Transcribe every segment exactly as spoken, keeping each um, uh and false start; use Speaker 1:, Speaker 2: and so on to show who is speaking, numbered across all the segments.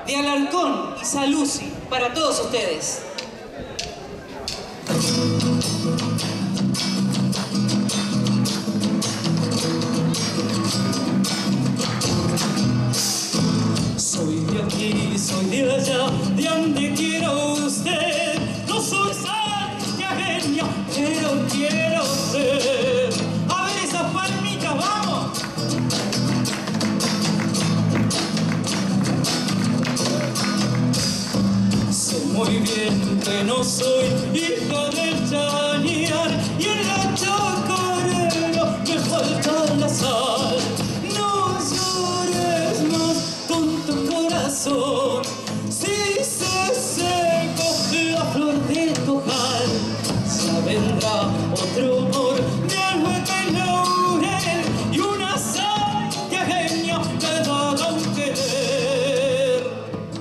Speaker 1: de Alarcón y Saluzzi para todos ustedes.
Speaker 2: Soy de aquí, soy de allá, de donde quiera usted. No soy santiagueña, pero quiero ser. A ver esas palmitas, vamos. Sé muy bien que no soy hija del Chañar, y en la chacarera me falta la sal. No llores más, tonto corazón, si se secó la flor de tu ojal. Ya vendrá otro amor de albahaca y laurel, y una santiagueña te dará un querer.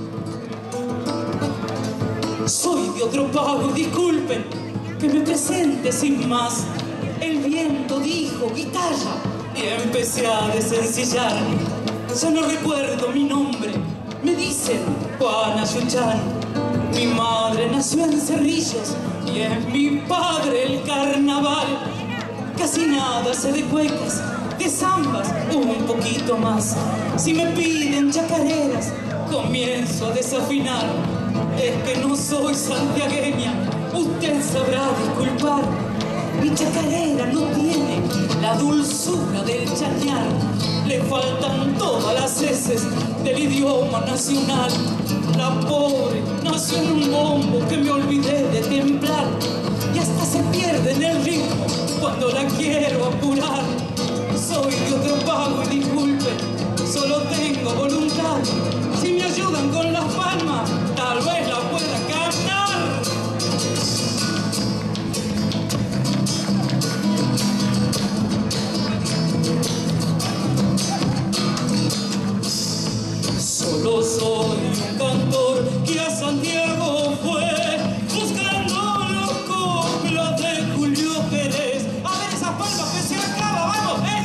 Speaker 2: Soy de otro pago, disculpen que me presente sin más. El viento dijo guitarra y empecé a desencillar. Ya no recuerdo mi nombre, me dicen Juana Yuchán. Mi madre nació en Cerrillos y es mi padre el carnaval. Casi nada sé de cuecas, de zambas, un poquito más. Si me piden chacareras, comienzo a desafinar. Es que no soy santiagueña, usted sabrá disculpar. Mi chacarera no tiene la dulzura del chañar. Le faltan todas las heces del idioma nacional. La pobre nació en un bombo que me olvidé de templar, y hasta se pierde en el ritmo cuando la quiero apurar. Soy de otro pago y disculpen, solo tengo voluntad. Si me ayudan con las palmas, tal vez la pueda cantar. Solo soy un cantor que a Santiago fue buscando los coplas de Julio Jerez. A ver esas palmas que se acaba, vamos, ¿eh?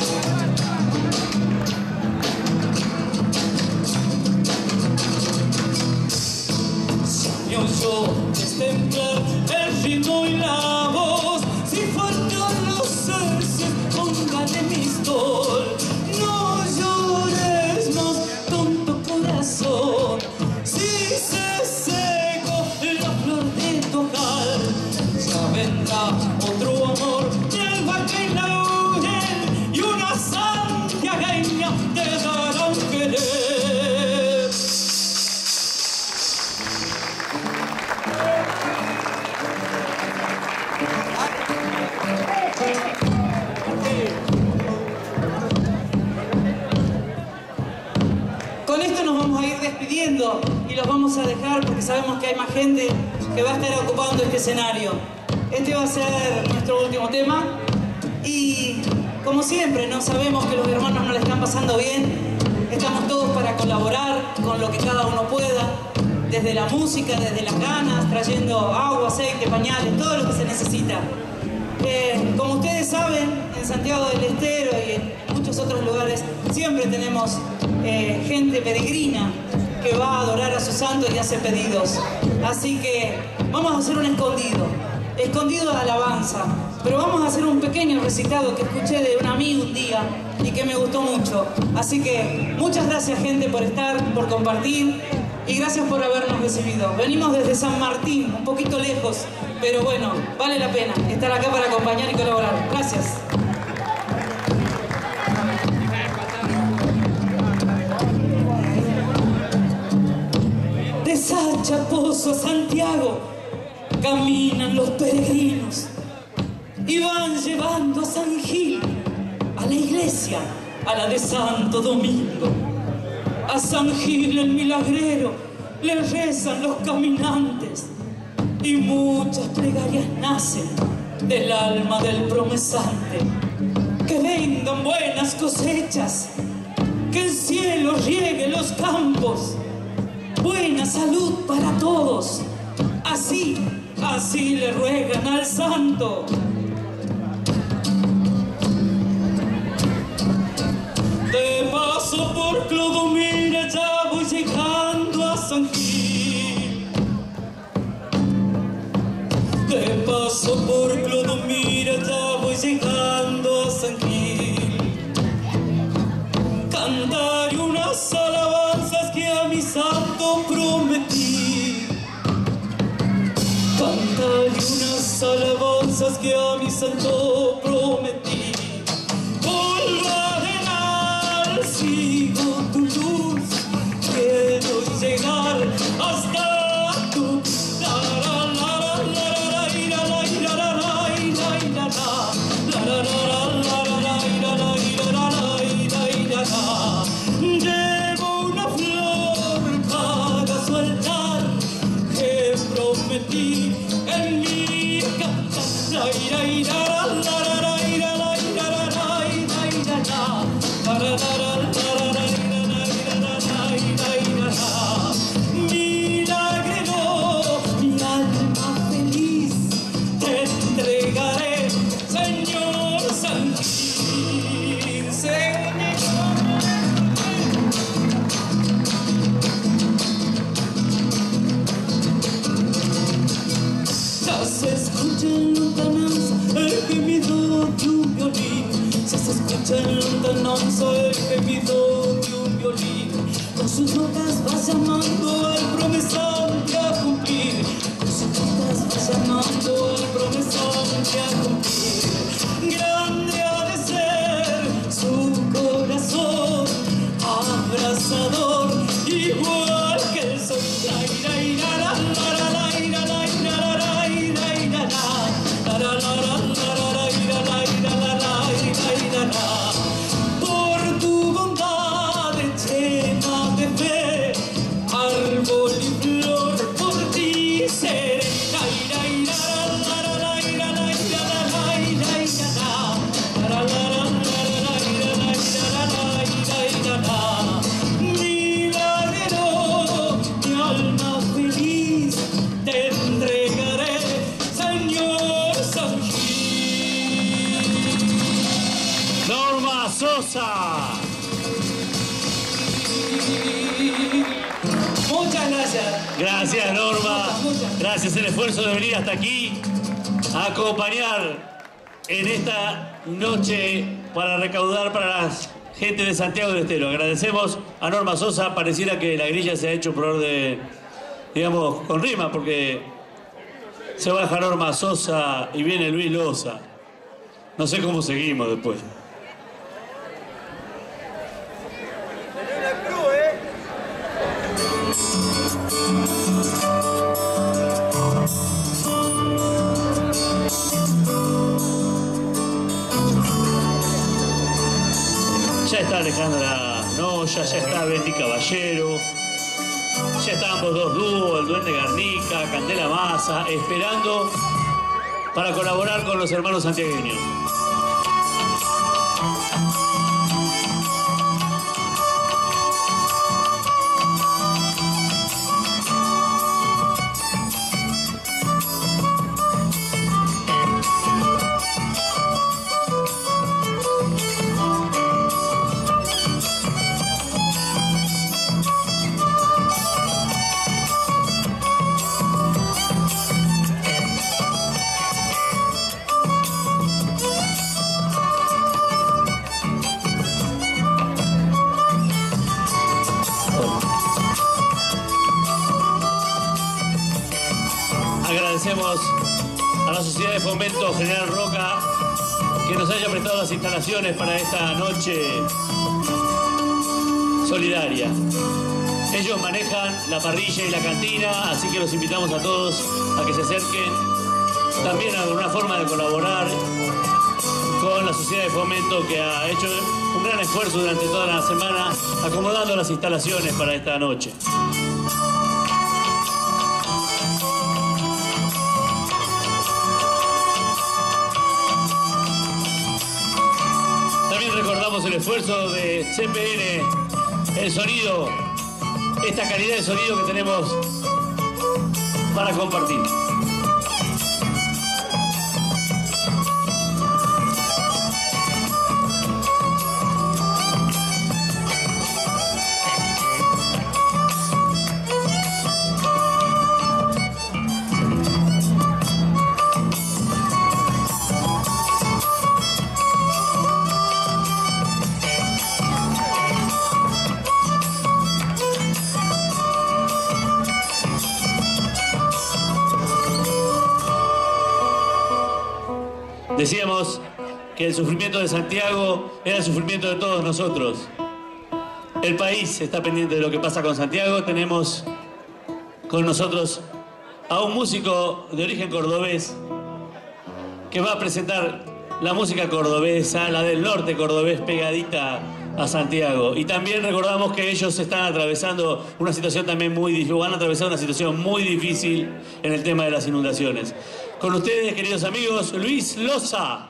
Speaker 2: Se me oyó destemplar el ritmo y la voz. Si faltan los heces, póngale mistol. No llores más, tonto corazón, si se secó la flor de tu ojal. Ya vendrá otro amor de albahaca y laurel, y una santiagueña te dará un querer.
Speaker 1: Con esto nos vamos a ir despidiendo y los vamos a dejar porque sabemos que hay más gente que va a estar ocupando este escenario. Este va a ser nuestro último tema y, como siempre, no sabemos que los hermanos no le están pasando bien. Estamos todos para colaborar con lo que cada uno pueda, desde la música, desde las ganas, trayendo agua, aceite, pañales, todo lo que se necesita. Eh, como ustedes saben, en Santiago del Estero y en muchos otros lugares siempre tenemos eh, gente peregrina que va a adorar a sus santos y hace pedidos. Así que vamos a hacer un escondido, escondido de alabanza, pero vamos a hacer un pequeño recitado que escuché de un amigo un día y que me gustó mucho. Así que muchas gracias, gente, por estar, por compartir, y gracias por habernos recibido. Venimos desde San Martín, un poquito lejos, pero bueno, vale la pena estar acá para acompañar y colaborar. Gracias. De Sachapozo a Santiago caminan los peregrinos y van llevando a San Gil, a la iglesia, a la de Santo Domingo. A San Gil el milagrero le rezan los caminantes, y muchas plegarias nacen del alma del promesante. Que vengan buenas cosechas, que el cielo riegue los campos, buena salud para todos, así, así le ruegan al santo. De paso por Clodomira ya voy llegando a
Speaker 2: San Gil. De paso por Clodomira ya voy llegando a San Gil. Cantaré unas alabanzas que a mi santo prometí. Cantaré unas alabanzas que a mi santo prometí. Polvo arenal, sigo tu luz, quiero llegar hasta tu. La la la la la la la la la la la la la. Llevo una flor para soltar que prometí en mi cantar. La ira ira la la la ira la ira la la ira ira la la la la la ira la ira la la ira ira la. Milagrero, mi alma feliz te entregaré, Señor San Gil. Ya se escucha en lontananza el gemido de un violín. Ya se escucha en lontananza el gemido de un violín. Con sus notas va llamando al promesante a cumplir. Con sus notas va llamando al promesante a cumplir. Grande ha de ser su corazón, abrazador, igual que el sol. La ira ira la la la ira la ira la la ira ira la la la la la ira la ira la la ira ira la. Por tu bondad llena de fe, árbol y flor por ti seré. La ira ira la la la ira la ira la la ira ira la la la la la ira la ira la la ira ira la. Milagrero, mi alma feliz te entregaré, Señor San Gil.
Speaker 3: Norma Sosa.
Speaker 1: Muchas gracias.
Speaker 3: Gracias, Norma.
Speaker 1: Muchas, muchas.
Speaker 3: Gracias el esfuerzo de venir hasta aquí a acompañar en esta noche para recaudar para la gente de Santiago del Estero. Agradecemos a Norma Sosa. Pareciera que la grilla se ha hecho por orden, digamos, con rima, porque se baja Norma Sosa y viene Luis Loza. No sé cómo seguimos después. Ya está Alejandra Noya, ya está Betty Caballero, ya están ambos dos dúos, el Duende Garnica, Candela Massa, esperando para colaborar con los hermanos santiagueños. Agradecemos a la Sociedad de Fomento General Roca que nos haya prestado las instalaciones para esta noche solidaria. Ellos manejan la parrilla y la cantina, así que los invitamos a todos a que se acerquen. También a una forma de colaborar con la Sociedad de Fomento, que ha hecho un gran esfuerzo durante toda la semana acomodando las instalaciones para esta noche. También recordamos el esfuerzo de C P N, el sonido, esta calidad de sonido que tenemos para compartir. Decíamos que el sufrimiento de Santiago era el sufrimiento de todos nosotros. El país está pendiente de lo que pasa con Santiago. Tenemos con nosotros a un músico de origen cordobés que va a presentar la música cordobesa, la del norte cordobés, pegadita a Santiago. Y también recordamos que ellos están atravesando una situación también muy difícil, van a atravesar una situación muy difícil en el tema de las inundaciones. Con ustedes, queridos amigos, Luis Loza.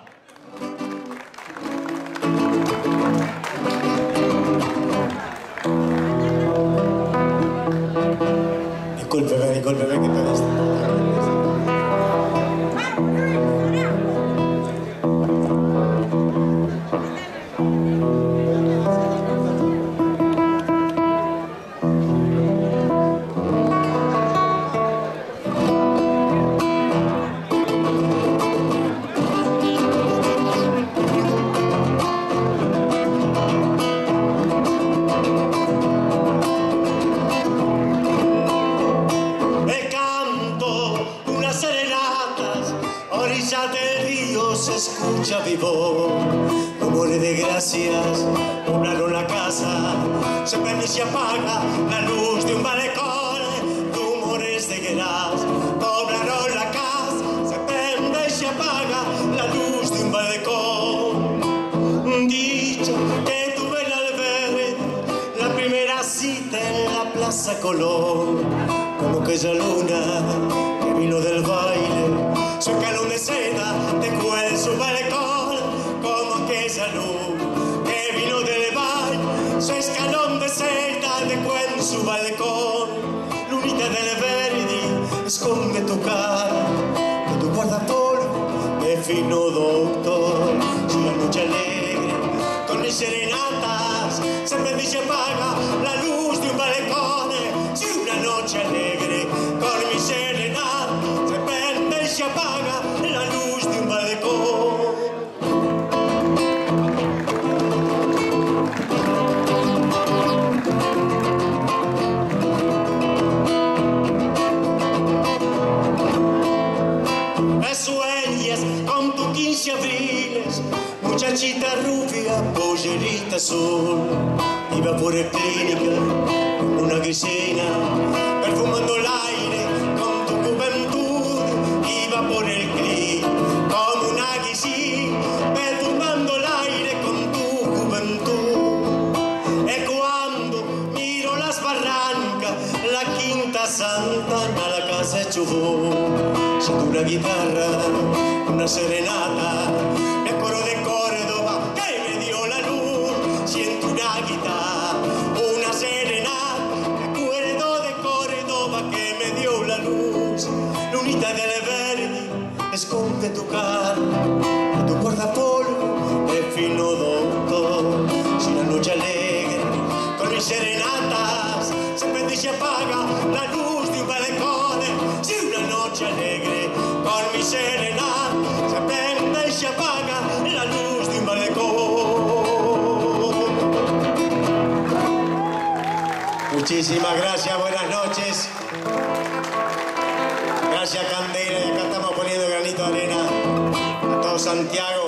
Speaker 4: Discúlpeme, discúlpeme que todo esto.
Speaker 5: Se escucha vivo, rumores de gracias, poblaron la casa, se prende y se apaga la luz de un balcón, rumores de guerras, poblaron la casa, se prende y se apaga la luz de un balcón. Dicho que tuve en Albergue la primera cita en la Plaza Colón, como aquella luna que vino del baile, su escalón de seda dejó en su balcón, como aquella luz que vino del baile, su escalón de seda dejó en su balcón. Lunita del Verdi, esconde tu cara, que tu guardapolvo de fino doctor. Si la noche alegre, con mis serenatas, se prende y se apaga la luz de un balcón. Si una noche alegre, con mis serenatas, se prende y se apaga la luz de un balcón. Me sueñas con tu quince abriles, muchachita rubia, pollerita azul. Iba por el clínica con una grisina, perfumando el aire con tu juventud. Iba por el clínica como una guisina, perfumando el aire con tu juventud. Es cuando miro las barrancas, la Quinta Santana, la casa de Chubut. Siento una guitarra, una serenata, el coro de Córdoba que me dio la luz. Siento una guitarra, una serenata, el acuerdo de Córdoba que me dio la luz. Lunita del Verdi, esconde tu cara, tu guardapolvo de fino doctor. Si la noche alegre, con mis serenatas, se prende y se apaga la luz de un balcón. Si una noche alegre, con mi serenata, se prende y se apaga la luz de un balcón. Muchísimas gracias, buenas noches. Gracias, Candela, y acá estamos poniendo granito de arena a todo Santiago.